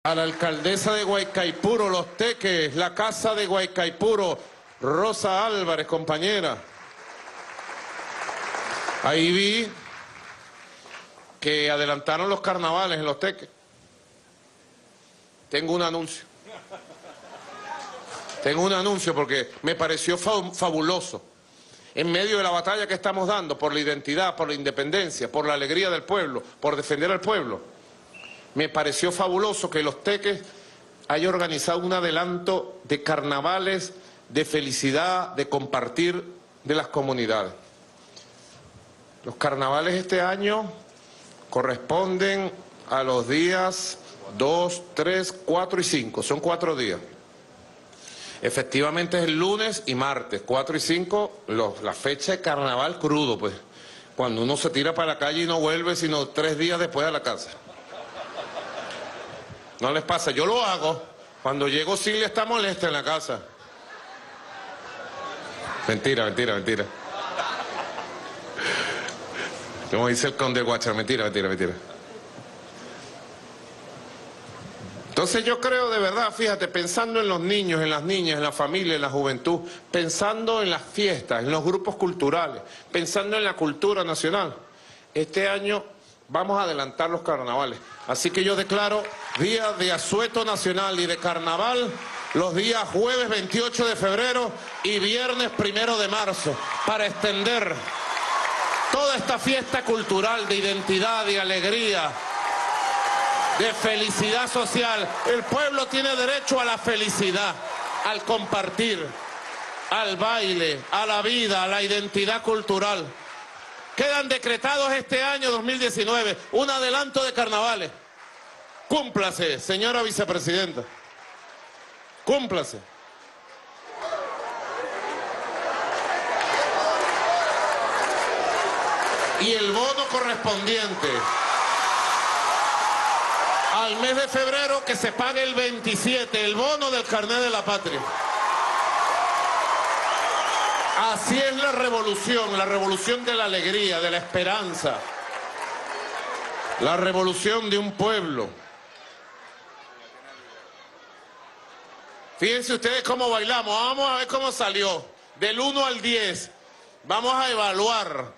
A la alcaldesa de Guaycaipuro, Los Teques, la casa de Guaycaipuro, Rosa Álvarez, compañera. Ahí vi que adelantaron los carnavales en Los Teques. Tengo un anuncio. Tengo un anuncio porque me pareció fabuloso. En medio de la batalla que estamos dando por la identidad, por la independencia, por la alegría del pueblo, por defender al pueblo, me pareció fabuloso que Los Teques haya organizado un adelanto de carnavales, de felicidad, de compartir de las comunidades. Los carnavales este año corresponden a los días 2, 3, 4 y 5, son 4 días. Efectivamente es el lunes y martes, 4 y 5, la fecha de carnaval crudo, pues, cuando uno se tira para la calle y no vuelve sino 3 días después a la casa. ¿No les pasa? Yo lo hago. Cuando llego Silvia está molesta en la casa. Mentira, mentira, mentira. Como dice el conde Guachar, mentira, mentira, mentira. Entonces yo creo de verdad, fíjate, pensando en los niños, en las niñas, en la familia, en la juventud, pensando en las fiestas, en los grupos culturales, pensando en la cultura nacional, este año vamos a adelantar los carnavales. Así que yo declaro día de asueto nacional y de carnaval los días jueves 28 de febrero y viernes 1 de marzo para extender toda esta fiesta cultural de identidad, de alegría, de felicidad social. El pueblo tiene derecho a la felicidad, al compartir, al baile, a la vida, a la identidad cultural. Quedan decretados este año 2019 un adelanto de carnavales. Cúmplase, señora vicepresidenta. Cúmplase. Y el bono correspondiente al mes de febrero que se pague el 27, el bono del carnet de la patria. Así es la revolución de la alegría, de la esperanza, la revolución de un pueblo. Fíjense ustedes cómo bailamos, vamos a ver cómo salió, del 1 al 10, vamos a evaluar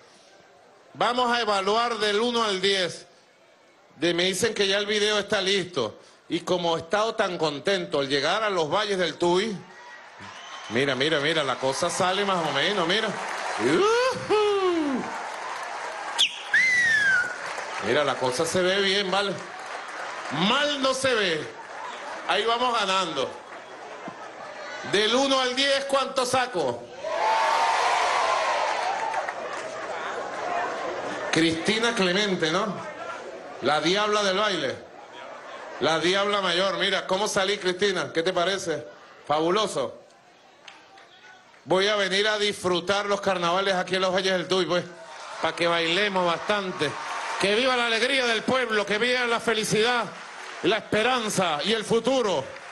del 1 al 10, me dicen que ya el video está listo, y como he estado tan contento al llegar a los valles del Tuy, mira, mira, mira, la cosa sale más o menos, mira. Mira, la cosa se ve bien, ¿vale? Mal no se ve. Ahí vamos ganando. Del 1 al 10, ¿cuánto saco? Cristina Clemente, ¿no? La diabla del baile. La diabla mayor. Mira, ¿cómo salí, Cristina? ¿Qué te parece? Fabuloso. Voy a venir a disfrutar los carnavales aquí en los Valles del Tuy, pues, para que bailemos bastante. Que viva la alegría del pueblo, que viva la felicidad, la esperanza y el futuro.